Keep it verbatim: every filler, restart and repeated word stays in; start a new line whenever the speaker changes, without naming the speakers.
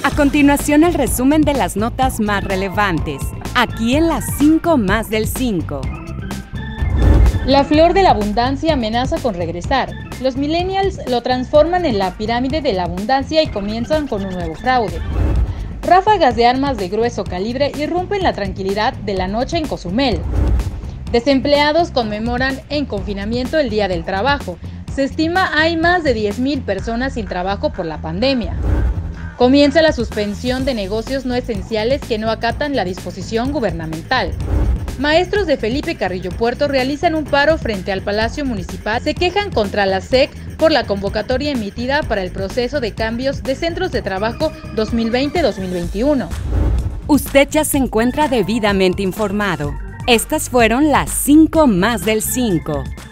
A continuación, el resumen de las notas más relevantes, aquí en las cinco más del cinco.
La flor de la abundancia amenaza con regresar. Los millennials lo transforman en la pirámide de la abundancia y comienzan con un nuevo fraude. Ráfagas de armas de grueso calibre irrumpen la tranquilidad de la noche en Cozumel. Desempleados conmemoran en confinamiento el Día del Trabajo. Se estima hay más de diez mil personas sin trabajo por la pandemia. Comienza la suspensión de negocios no esenciales que no acatan la disposición gubernamental. Maestros de Felipe Carrillo Puerto realizan un paro frente al Palacio Municipal. Se quejan contra la S E C por la convocatoria emitida para el proceso de cambios de centros de trabajo dos mil veinte dos mil veintiuno.
Usted ya se encuentra debidamente informado. Estas fueron las cinco más del cinco.